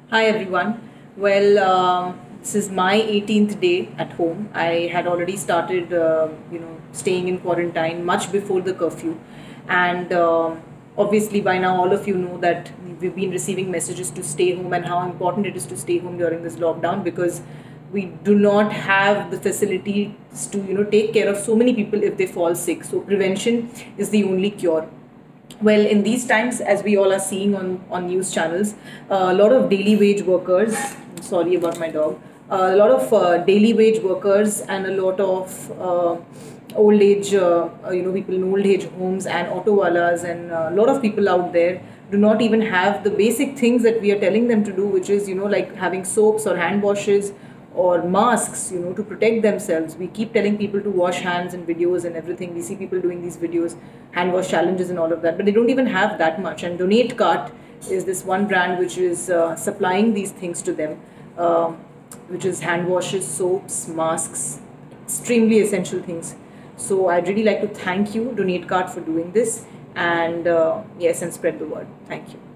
Hi everyone. This is my 18th day at home. I had already started, staying in quarantine much before the curfew, and obviously by now all of you know that we've been receiving messages to stay home and how important it is to stay home during this lockdown because we do not have the facilities to take care of so many people if they fall sick. So prevention is the only cure. Well, in these times, as we all are seeing on news channels, a lot of daily wage workers, sorry about my dog, a lot of daily wage workers and a lot of old age, people in old age homes and auto walas and a lot of people out there do not even have the basic things that we are telling them to do, which is, like having soaps or hand washes or masks, to protect themselves. We keep telling people to wash hands in videos and everything. We see people doing these videos, hand wash challenges and all of that, but they don't even have that much. And Donate Cart is this one brand which is supplying these things to them, which is hand washes, soaps, masks, extremely essential things. So I'd really like to thank you, Donate Cart, for doing this, and yes, and spread the word. Thank you.